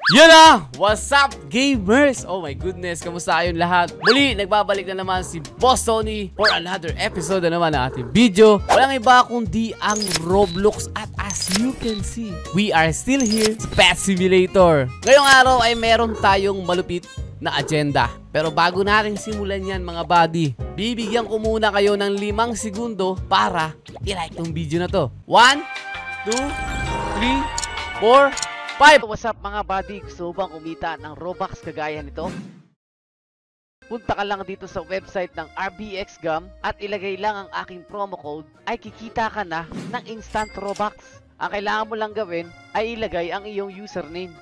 Yun na! What's up, gamers? Oh my goodness, kamusta kayong lahat? Muli, nagbabalik na naman si Boss Tony for another episode na naman ng ating video. Walang iba kundi ang Roblox at as you can see, we are still here sa Pet Simulator. Ngayong araw ay meron tayong malupit na agenda. Pero bago natin simulan yan mga buddy, bibigyan ko muna kayo ng 5 segundo para i-like tong video na to. 1, 2, 3, 4, 5. What's up mga buddy? Gusto bang kumita ng Robux kagaya nito? Punta ka lang dito sa website ng RBX Gam at ilagay lang ang aking promo code ay kikita ka na ng instant Robux. Ang kailangan mo lang gawin ay ilagay ang iyong username.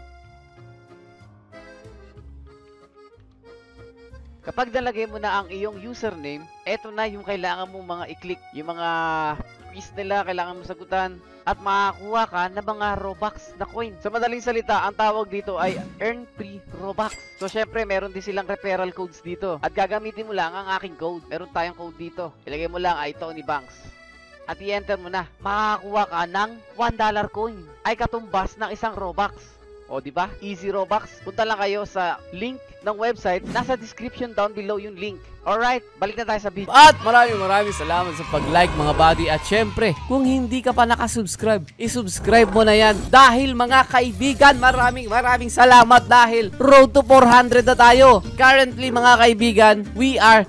Kapag nalagay mo na ang iyong username, eto na yung kailangan mo mga i-click. Yung mga quiz nila kailangan mo sagutan at makakuha ka ng mga Robux na coin. Sa madaling salita, ang tawag dito ay earn free Robux. So syempre, meron din silang referral codes dito. At gagamitin mo lang ang aking code. Meron tayong code dito. Ilagay mo lang ay Tony Banks. At i-enter mo na. Makakuha ka ng $1 coin. Ay katumbas ng isang Robux. O diba? Easy Robux. Punta lang kayo sa link ng website. Nasa description down below yung link. Alright, balik na tayo sa video. At maraming salamat sa pag-like mga buddy. At syempre, kung hindi ka pa nakasubscribe, isubscribe mo na yan. Dahil mga kaibigan, maraming salamat dahil road to 400 na tayo. Currently mga kaibigan, we are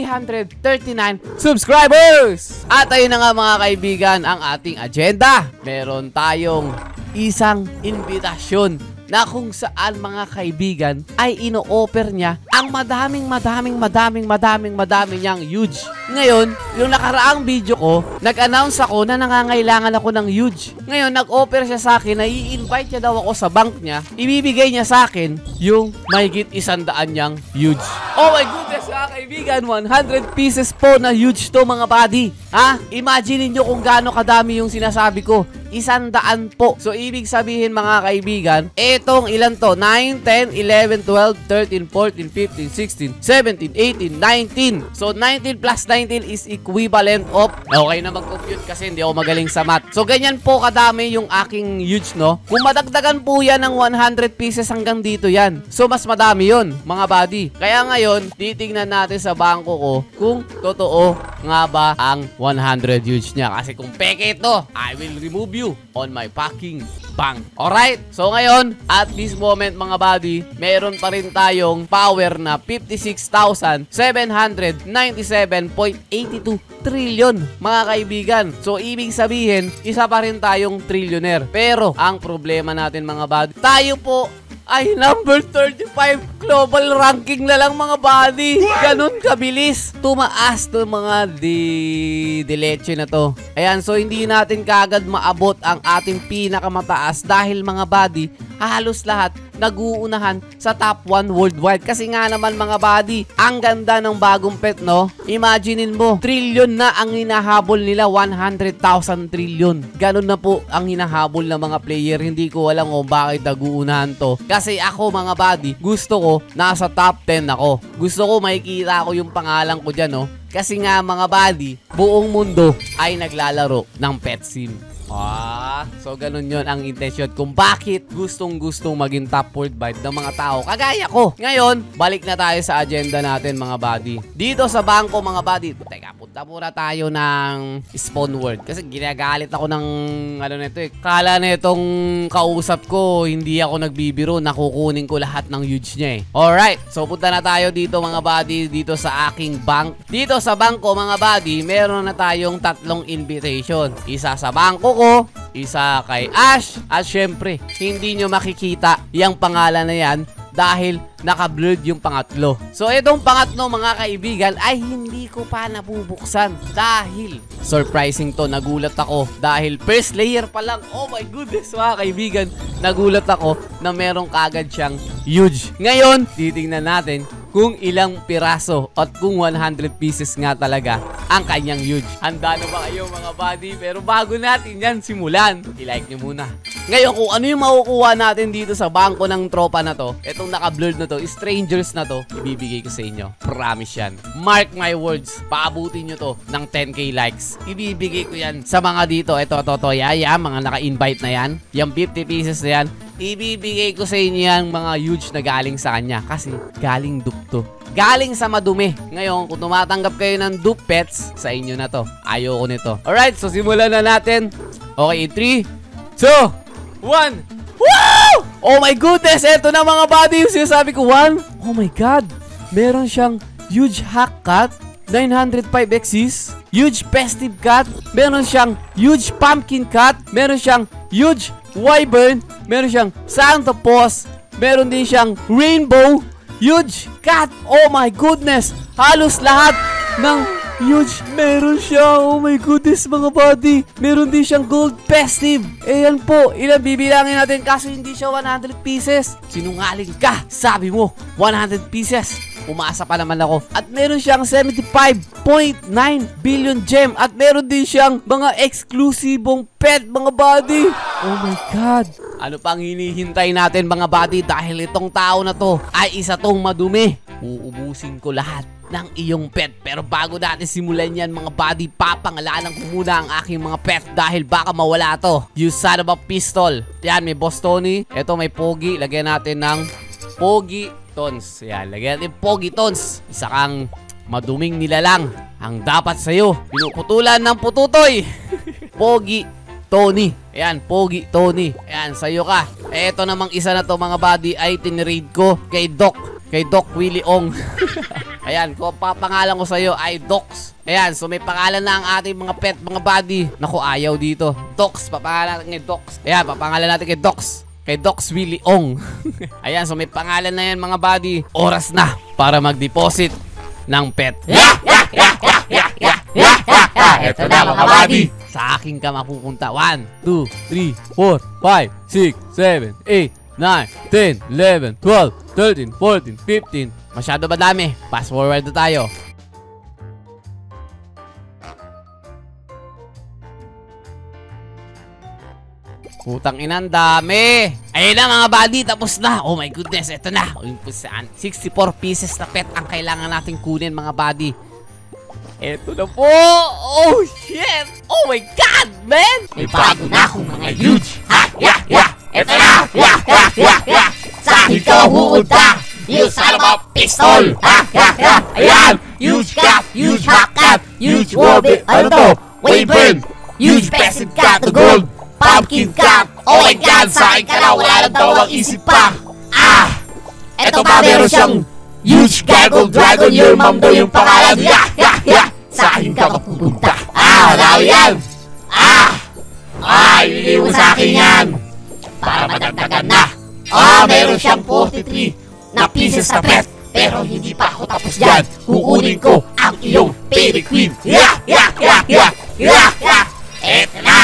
339 subscribers. At ayun na nga mga kaibigan, ang ating agenda. Meron tayong isang invitasyon na kung saan mga kaibigan ay ino-offer niya ang madaming niyang huge. Ngayon, yung nakaraang video ko, nag-announce ako na nangangailangan ako ng huge. Ngayon, nag-offer siya sa akin na i-invite niya daw ako sa bank niya. Ibibigay niya sa akin yung mahigit 100 niyang huge. Oh my goodness mga kaibigan, 100 pieces po na huge to mga buddy. Ha? Imagine niyo kung gaano kadami yung sinasabi ko. 100 po. So, ibig sabihin mga kaibigan, etong ilan to? 9, 10, 11, 12, 13, 14, 15, 16, 17, 18, 19. So, 19 plus 19 is equivalent of, okay na mag-compute kasi hindi ako magaling sa math. So, ganyan po kadami yung aking huge, no? Kung madagdagan po yan ng 100 pieces hanggang dito yan. So, mas madami yun, mga buddy. Kaya ngayon, titignan natin sa bangko ko kung totoo nga ba ang 100 huge niya. Kasi kung peke ito, I will remove you on my fucking bank. Alright? So ngayon, at this moment mga buddy, meron pa rin tayong power na 56,797.82 trillion mga kaibigan. So ibig sabihin, isa pa rin tayong trillionaire. Pero ang problema natin mga buddy, tayo po ay number 35 global ranking na lang mga buddy. Ganun kabilis. Tumaas to mga dileche na to. Ayan, so hindi natin kagad maabot ang ating pinakamataas dahil mga buddy, halos lahat nag-uunahan sa top 1 worldwide. Kasi nga naman mga buddy, ang ganda ng bagong pet, no? Imaginein mo, trillion na ang hinahabol nila, 100,000 trillion. Ganun na po ang hinahabol ng mga player. Hindi ko alam kung bakit nag-uunahan to. Kasi ako mga buddy, gusto ko nasa top 10 ako. Gusto ko makikita ko yung pangalan ko dyan, no? Kasi nga mga buddy, buong mundo ay naglalaro ng pet sim. So ganun yon ang intention kung bakit gustong-gustong maging top worldwide ng mga tao kagaya ko. Ngayon, balik na tayo sa agenda natin mga buddy. Dito sa bangko mga buddy, teka, punta muna tayo ng spawn world. Kasi ginagalit ako ng ano nito eh. Kala nitong kausap ko, hindi ako nagbibiro, nakukunin ko lahat ng huge niya eh. Alright, so punta na tayo dito mga buddy, dito sa aking bank. Dito sa bangko mga buddy, meron na tayong 3 invitation. Isa sa bangko ko, isa kay Ash, at syempre, hindi nyo makikita yung pangalan na yan dahil naka-blurred yung pangatlo. So, itong pangatlo mga kaibigan ay hindi ko pa nabubuksan dahil surprising to. Nagulat ako dahil first layer pa lang. Oh my goodness mga kaibigan, nagulat ako na merong kagad siyang huge. Ngayon, titingnan natin kung ilang piraso at kung 100 pieces nga talaga ang kanyang huge. Handa na ba kayo mga buddy? Pero bago natin yan simulan, i-like nyo muna. Ngayon kung ano yung makukuha natin dito sa bangko ng tropa na to, itong naka-blurred na to, strangers na to, ibibigay ko sa inyo. Promise yan. Mark my words, paabutin nyo to ng 10k likes. Ibibigay ko yan sa mga dito. Ito, yaya, mga naka-invite na yan. Yung 50 pieces na yan. ibibigay ko sa inyo yan mga huge na galing sa kanya kasi galing dupto. Galing sa madumi. Ngayon, kung tumatanggap kayo ng dupe pets, sa inyo na to. Ayoko nito. Alright, so simulan na natin. Okay, 3, 2, 1. Woo! Oh my goodness, eto na mga buddy yung sinasabi ko. 1, oh my god. Meron siyang huge hack cat, 905 exes, huge festive cat, meron siyang huge pumpkin cat, meron siyang huge wyvern, meron siyang Santa Paws, meron din siyang rainbow, huge cat. Oh my goodness, halos lahat ng huge meron siya. Oh my goodness mga buddy. Meron din siyang gold festive. Ayan po, ilan bibilangin natin kaso hindi siya 100 pieces. Sinungaling ka, sabi mo 100 pieces. Umasa pa naman ako. At meron siyang 75.9 billion gem. At meron din siyang mga eksklusibong pet, mga buddy. Oh my god. Ano pang hinihintay natin mga buddy? Dahil itong tao na to ay isa tong madumi. Uubusin ko lahat ng iyong pet. Pero bago natin simulan yan mga buddy, papangalanan ko muna ang aking mga pet dahil baka mawala to. You son of a pistol. Yan, may Boss Tony. Ito may Pogi. Lagyan natin ng Pogi Tons. Yan, lagyan natin Pogi Tons. Isa kang maduming nilalang. Ang dapat sa'yo, pinuputulan ng pututoy. Pogi Tony. Ayan, Pogi Tony. Ayan, sa'yo ka. Eto namang isa na to mga buddy ay tinirade ko kay Doc. Kay Doc Willie Ong. Ayan, kung papangalan ko sa'yo ay Docs. Ayan, so may pangalan na ang ating mga pet, mga buddy. Naku, ayaw dito. Docs, papangalan natin kay Docs. Ayan, papangalan natin kay Docs. Kay Docs Willie Ong. Ayan, so may pangalan na yan mga buddy. Oras na para mag-deposit ng pet. Ito na mga buddy. Sa akin ka mapupunta. 1, 2, 3, 4, 5, 6, 7, 8, 9, 10, 11, 12, 13, 14, 15. Masyado ba dami? Fast forward na tayo. Putang inang dami. Ayun na mga buddy, tapos na. Oh my goodness, eto na. 64 pieces na pet ang kailangan natin kunin mga buddy. Eto na po. Oh shit. Oh my god, man. May bago na akong mga huge. Eto na. Sa akin ka mapupunta. You son of a pistol. Ayan. Huge cat, huge hack cat, huge wobbit. Ano to? Wyvern. Huge passive cat, the gold. Pumpkin cat. Oh my god, sa akin ka na. Wala nang dalawang isip pa. Eto pa, meron siyang huge gargle dragon. Your mom daw yung pangalan. Sa akin ka mapupunta. Wala ko yan. Hindi mo sa akin yan. Para madagdagan na. Meron siyang 43 na pieces na pet. Pero hindi pa ako tapos dyan. Kukunin ko ang iyong Peri Queen. Eto na.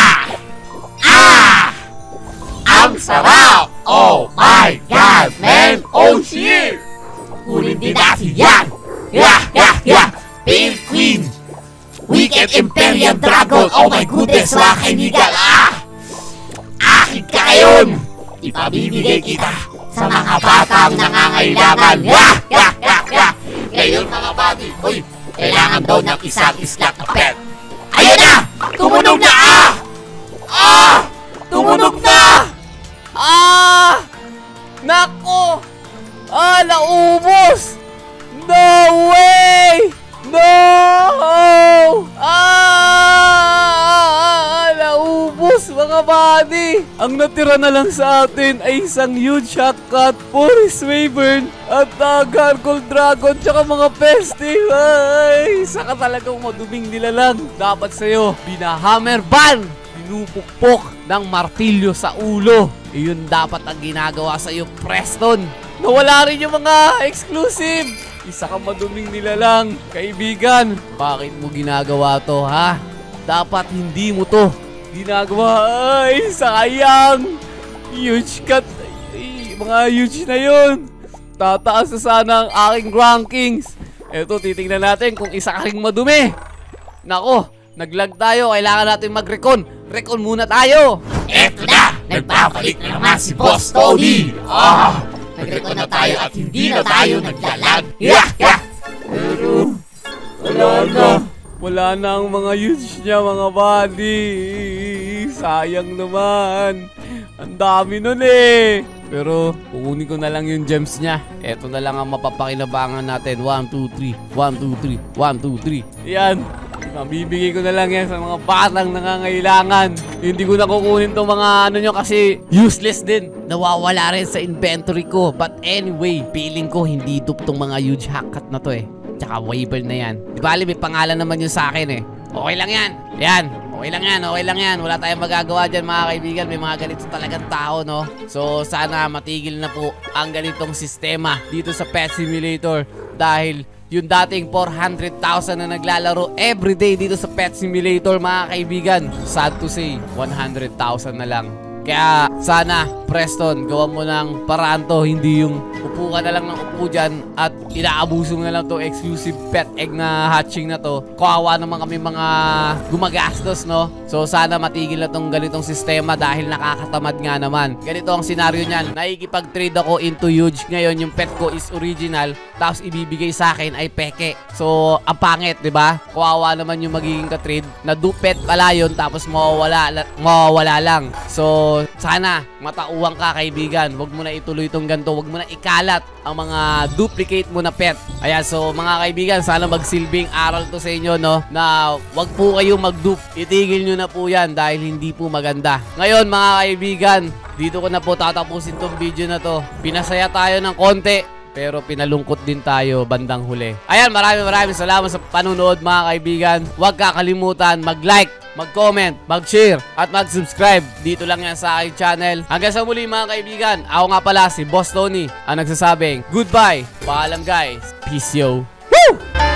Ang sarap. Oh my god, man. Oh shit. Kunin din natin yan. Peri Queen. Wicked Imperial Dragon. Oh my goodness, mga kaibigan. Akin ka ngayon. Ipabibigay kita sa mga batang nangangailangan. Ngayon mga buddy, kailangan daw ng isang slot na pet. Ayun na! Tumunog na! Tumunog na! Nako! Naubos! No way! No! Naubos mga buddy! Ang natira na lang sa atin ay isang huge hack cat, forest wyvern, at gargoyle dragon, tsaka mga festive. Ay, saka talagang maduming nilalang. Dapat sa'yo, binahammer ban! Pinupukpok ng martilyo sa ulo. Iyon dapat ang ginagawa sa'yo, Preston. Nawala rin yung mga exclusive. Isa ka maduming nilalang, kaibigan. Bakit mo ginagawa to, ha? Dapat hindi mo to ginagawa. Ay, sayang. Huge cat. Ay, mga huge na yun. Tataas na sana ang aking rankings. Eto, titingnan natin kung isa ka ring madumi. Nako, naglag tayo. Kailangan natin mag-recon. Recon muna tayo. Eto na! Nagbabalik na naman si Boss Tony. Nag-recon na tayo at hindi na tayo naglalag. Pero, wala na. Wala na ang mga huge niya, mga buddy. Sayang naman. Ang dami nun eh. Pero kukunin ko na lang yung gems niya. Eto na lang ang mapapakinabangan natin. 1, 2, 3. 1, 2, 3. 1, 2, 3. Yan. Mabibigay ko na lang yan sa mga batang nangangailangan. Hindi ko na kukunin tong mga ano nyo kasi useless din. Nawawala rin sa inventory ko. But anyway, feeling ko hindi tong mga huge hackkat na to eh. Tsaka waiver na yan. Di bali may pangalan naman yun sa akin eh. Okay lang yan. Yan. Okay lang yan, okay lang yan. Wala tayong magagawa dyan mga kaibigan. May mga ganito talagang tao, no? So, sana matigil na po ang ganitong sistema dito sa Pet Simulator. Dahil yung dating 400,000 na naglalaro everyday dito sa Pet Simulator, mga kaibigan, sad to say, 100,000 na lang. Kaya sana, Preston, gawa mo ng paraan to. Hindi yung upo ka na lang ng upo dyan at inaabuso mo na lang to exclusive pet egg na hatching na to. Kawawa naman kami mga gumagastos, no? So sana matigil na tong ganitong sistema dahil nakakatamad nga naman. Ganito ang senaryo niyan. Nakikipag-trade ako into huge. Ngayon yung pet ko is original, tapos ibibigay sa akin ay peke. So ang pangit, 'di ba? Kawawa naman yung magiging ka-trade na dupet pala yun tapos mawawala lang. So sana matauwang ka, kaibigan. Huwag mo na ituloy itong ganito. Huwag mo na ikalat ang mga duplicate mo na pet. Ayan, so mga kaibigan, sana magsilbing aral to sa inyo, no? Na huwag po kayong mag-dupe. Itigil nyo na po yan dahil hindi po maganda. Ngayon, mga kaibigan, dito ko na po tatapusin tong video na to. Pinasaya tayo ng konti, pero pinalungkot din tayo bandang huli. Ayan, maraming salamat sa panunood, mga kaibigan. Huwag kakalimutan mag-like, mag-comment, mag-share, at mag-subscribe. Dito lang yan sa aking channel. Hanggang sa muli, mga kaibigan. Ako nga pala si Boss Tony, ang nagsasabing goodbye. Paalam guys. Peace yo. Woo!